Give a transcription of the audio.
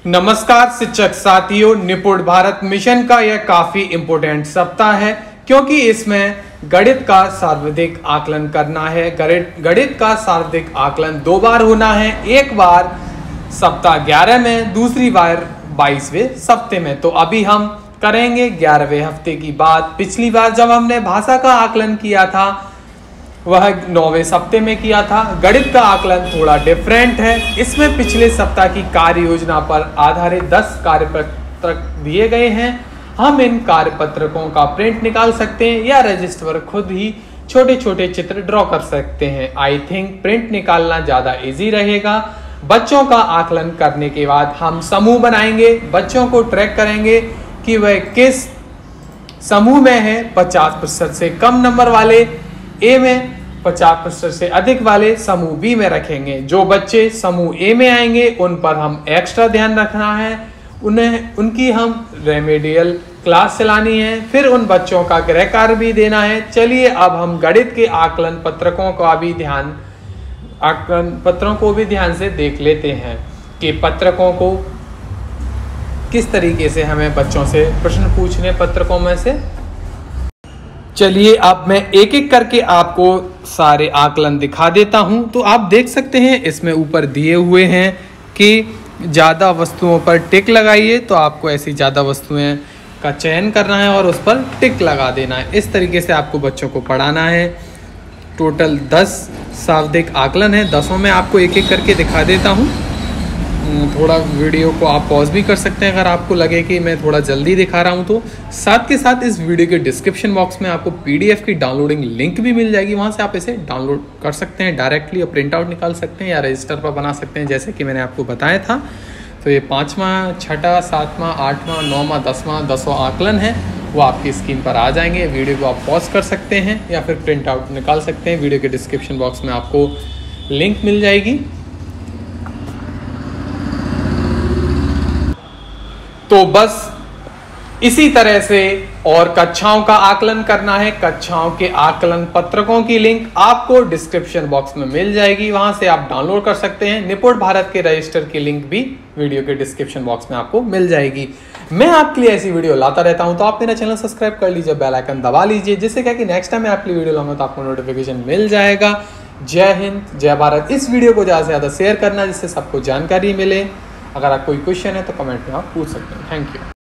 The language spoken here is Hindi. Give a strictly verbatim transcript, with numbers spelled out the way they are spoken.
नमस्कार शिक्षक साथियों, निपुण भारत मिशन का यह काफी इम्पोर्टेंट सप्ताह है क्योंकि इसमें गणित का सर्वाधिक आकलन करना है। गणित गणित का सर्वाधिक आकलन दो बार होना है, एक बार सप्ताह ग्यारह में, दूसरी बार बाईसवें सप्ते में। तो अभी हम करेंगे ग्यारहवें हफ्ते की बात। पिछली बार जब हमने भाषा का आकलन किया था वह नौवें सप्ते में किया था। गणित का आकलन थोड़ा डिफरेंट है। इसमें पिछले सप्ताह की कार्य योजना पर आधारित दस कार्यपत्रक दिए गए हैं। हम इन कार्यपत्रकों का प्रिंट निकाल सकते हैं या रजिस्टर पर खुद ही छोटे छोटे चित्र ड्रॉ कर सकते हैं। आई थिंक प्रिंट निकालना ज़्यादा इजी रहेगा। बच्चों का आकलन करने के बाद हम समूह बनाएंगे, बच्चों को ट्रैक करेंगे कि वह किस समूह में है। पचास प्रतिशत से कम नंबर वाले ए में, पचास प्रतिशत से अधिक वाले समूह बी में रखेंगे। जो बच्चे समूह ए में आएंगे उन पर हम एक्स्ट्रा ध्यान रखना है, उन्हें उनकी हम रेमेडियल क्लास चलानी है, फिर उन बच्चों का गृह कार्य भी देना है। चलिए अब हम गणित के आकलन पत्रकों का भी ध्यान आकलन पत्रों को भी ध्यान से देख लेते हैं कि पत्रकों को किस तरीके से हमें बच्चों से प्रश्न पूछने पत्रकों में से। चलिए अब मैं एक एक करके आपको सारे आकलन दिखा देता हूं। तो आप देख सकते हैं इसमें ऊपर दिए हुए हैं कि ज़्यादा वस्तुओं पर टिक लगाइए। तो आपको ऐसी ज़्यादा वस्तुएं का चयन करना है और उस पर टिक लगा देना है। इस तरीके से आपको बच्चों को पढ़ाना है। टोटल दस शाब्दिक आकलन है। दसों में आपको एक एक करके दिखा देता हूँ। थोड़ा वीडियो को आप पॉज भी कर सकते हैं अगर आपको लगे कि मैं थोड़ा जल्दी दिखा रहा हूं तो। साथ के साथ इस वीडियो के डिस्क्रिप्शन बॉक्स में आपको पीडीएफ की डाउनलोडिंग लिंक भी मिल जाएगी। वहां से आप इसे डाउनलोड कर सकते हैं डायरेक्टली और प्रिंट आउट निकाल सकते हैं या रजिस्टर पर बना सकते हैं जैसे कि मैंने आपको बताया था। तो ये पाँचवां, छठा, सातवां, आठवां, नौवां, दसवां दसवां आकलन है वो आपकी स्क्रीन पर आ जाएंगे। वीडियो को आप पॉज कर सकते हैं या फिर प्रिंट आउट निकाल सकते हैं। वीडियो के डिस्क्रिप्शन बॉक्स में आपको लिंक मिल जाएगी। तो बस इसी तरह से और कक्षाओं का आकलन करना है। कक्षाओं के आकलन पत्रकों की लिंक आपको डिस्क्रिप्शन बॉक्स में मिल जाएगी, वहां से आप डाउनलोड कर सकते हैं। निपुण भारत के रजिस्टर की लिंक भी वीडियो के डिस्क्रिप्शन बॉक्स में आपको मिल जाएगी। मैं आपके लिए ऐसी वीडियो लाता रहता हूं, तो आप मेरा चैनल सब्सक्राइब कर लीजिए, बेल आइकन दबा लीजिए, जिससे क्या कि नेक्स्ट टाइम मैं आपके लिए वीडियो लाऊंगा तो आपको नोटिफिकेशन मिल जाएगा। जय हिंद, जय भारत। इस वीडियो को ज़्यादा से ज़्यादा शेयर करना जिससे सबको जानकारी मिले। अगर आप कोई क्वेश्चन है तो कमेंट में आप पूछ सकते हैं। Thank you.